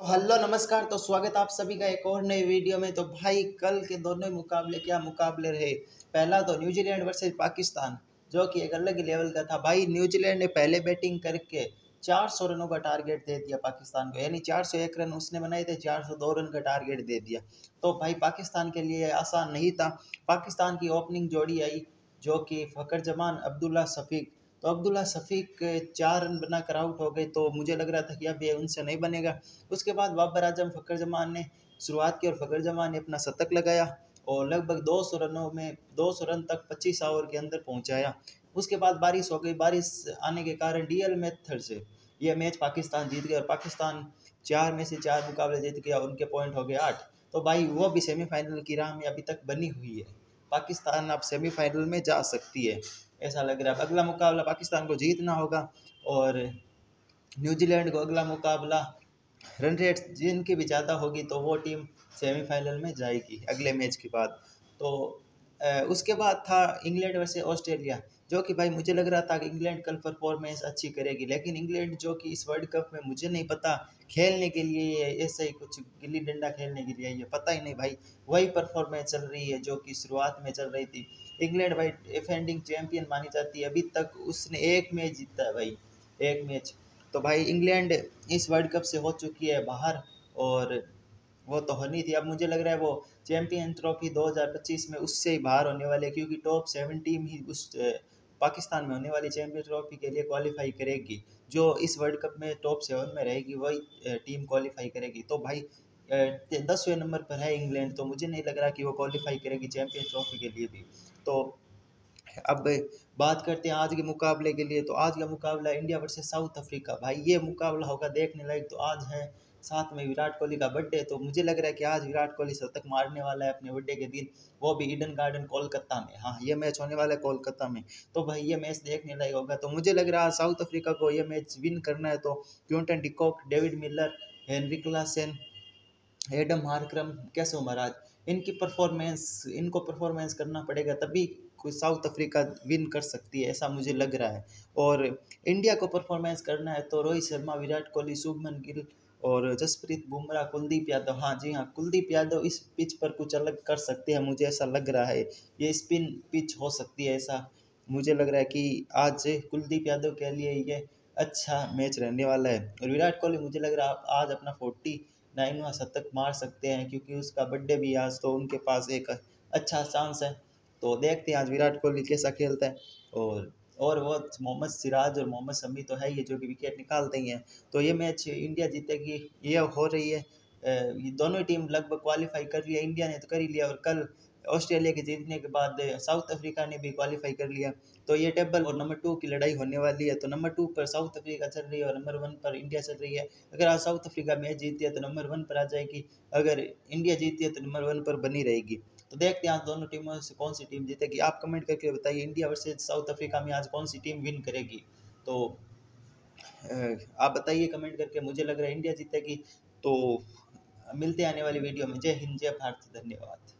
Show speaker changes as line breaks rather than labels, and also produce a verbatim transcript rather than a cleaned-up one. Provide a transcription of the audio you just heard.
Hello नमस्कार। तो स्वागत आप सभी का एक और नए वीडियो में। तो भाई कल के दोनों मुकाबले क्या मुकाबले रहे। पहला तो न्यूजीलैंड वर्सेस पाकिस्तान, जो कि एक अलग ही लेवल का था। भाई न्यूजीलैंड ने पहले बैटिंग करके चार सौ रनों का टारगेट दे दिया पाकिस्तान को, यानी चार सौ एक रन उसने बनाए थे, चार सौ दो रन का टारगेट दे दिया। तो भाई पाकिस्तान के लिए आसान नहीं था। पाकिस्तान की ओपनिंग जोड़ी आई जो कि फ़खर जमान, अब्दुल्ला शफीक। तो अब्दुल्ला शफीक चार रन बनाकर आउट हो गए, तो मुझे लग रहा था कि अब ये उनसे नहीं बनेगा। उसके बाद बाबर आजम, फ़खर जमान ने शुरुआत की और फ़खर जमान ने अपना शतक लगाया और लगभग दो सौ रनों में दो सौ रन तक पच्चीस ओवर के अंदर पहुंचाया। उसके बाद बारिश हो गई। बारिश आने के कारण डीएल मेथड से यह मैच पाकिस्तान जीत गया और पाकिस्तान चार में से चार मुकाबले जीत गया। उनके पॉइंट हो गए आठ। तो भाई वो भी सेमीफाइनल की राह में अभी तक बनी हुई है। पाकिस्तान अब सेमीफाइनल में जा सकती है, ऐसा लग रहा है। अगला मुकाबला पाकिस्तान को जीतना होगा और न्यूजीलैंड को अगला मुकाबला रन रेट जिनकी भी ज़्यादा होगी तो वो टीम सेमीफाइनल में जाएगी अगले मैच के बाद। तो अ, उसके बाद था इंग्लैंड वर्सेस ऑस्ट्रेलिया, जो कि भाई मुझे लग रहा था कि इंग्लैंड कल परफॉर्मेंस अच्छी करेगी, लेकिन इंग्लैंड जो कि इस वर्ल्ड कप में मुझे नहीं पता खेलने के लिए ऐसे ही कुछ गिल्ली डंडा खेलने के लिए ये पता ही नहीं भाई, वही परफॉर्मेंस चल रही है जो कि शुरुआत में चल रही थी। इंग्लैंड भाई डिफेंडिंग चैंपियन मानी जाती है, अभी तक उसने एक मैच जीता है भाई, एक मैच। तो भाई इंग्लैंड इस वर्ल्ड कप से हो चुकी है बाहर और वो तो होनी थी। अब मुझे लग रहा है वो चैंपियन ट्रॉफी दो हज़ार पच्चीस में उससे ही बाहर होने वाले, क्योंकि टॉप सेवन टीम ही उस अ, पाकिस्तान में होने वाली चैंपियन ट्रॉफी के लिए क्वालिफाई करेगी। जो इस वर्ल्ड कप में टॉप सेवन में रहेगी वही अ, टीम क्वालिफाई करेगी। तो भाई दसवें नंबर पर है इंग्लैंड, तो मुझे नहीं लग रहा कि वो क्वालिफाई करेगी चैंपियन ट्रॉफी के लिए भी। तो अब बात करते हैं आज के मुकाबले के लिए। तो आज का मुकाबला इंडिया वर्सेस साउथ अफ्रीका। भाई ये मुकाबला होगा देखने लायक। तो आज है साथ में विराट कोहली का बर्थडे, तो मुझे लग रहा है कि आज विराट कोहली शतक मारने वाला है अपने बर्थडे के दिन, वो भी ईडन गार्डन कोलकाता में। हाँ, ये मैच होने वाला है कोलकाता में। तो भाई ये मैच देखने लायक होगा। तो मुझे लग रहा है साउथ अफ्रीका को ये मैच विन करना है। तो Quinton de Kock, David Miller, Henry Klaasen, Adam Markram, Keshav Maharaj, इनकी परफॉर्मेंस इनको परफॉर्मेंस करना पड़ेगा तभी कोई साउथ अफ्रीका विन कर सकती है, ऐसा मुझे लग रहा है। और इंडिया को परफॉर्मेंस करना है तो रोहित शर्मा, विराट कोहली, शुभमन गिल और जसप्रीत बुमराह, कुलदीप यादव। हाँ जी हाँ, कुलदीप यादव इस पिच पर कुछ अलग कर सकते हैं, मुझे ऐसा लग रहा है। ये स्पिन पिच हो सकती है, ऐसा मुझे लग रहा है कि आज से कुलदीप यादव के लिए ये अच्छा मैच रहने वाला है। और विराट कोहली मुझे लग रहा है आज अपना फोर्टी नाइनवा शतक मार सकते हैं, क्योंकि उसका बर्थडे भी आज, तो उनके पास एक अच्छा चांस है। तो देखते हैं आज विराट कोहली कैसा खेलता है। और और वो मोहम्मद सिराज और मोहम्मद शमी तो है ये जो कि विकेट निकालते ही हैं। तो ये मैच इंडिया जीतेगी, ये हो रही है। अ, ये दोनों टीम लगभग क्वालिफाई कर लिया, इंडिया ने तो कर ही लिया और कल ऑस्ट्रेलिया के जीतने के बाद साउथ अफ्रीका ने भी क्वालिफाई कर लिया। तो ये टेबल और नंबर टू की लड़ाई होने वाली है। तो नंबर टू पर साउथ अफ्रीका चल रही है और नंबर वन पर इंडिया चल रही है। अगर आज साउथ अफ्रीका मैच जीतती है तो नंबर वन पर आ जाएगी, अगर इंडिया जीतती है तो नंबर वन पर बनी रहेगी। तो देखते हैं आज दोनों टीमों से कौन सी टीम जीतेगी। आप कमेंट करके बताइए इंडिया वर्सेज साउथ अफ्रीका में आज कौन सी टीम विन करेगी। तो अ, आप बताइए कमेंट करके। मुझे लग रहा है इंडिया जीतेगी। तो मिलते हैं आने वाली वीडियो में। जय हिंद, जय भारत, धन्यवाद।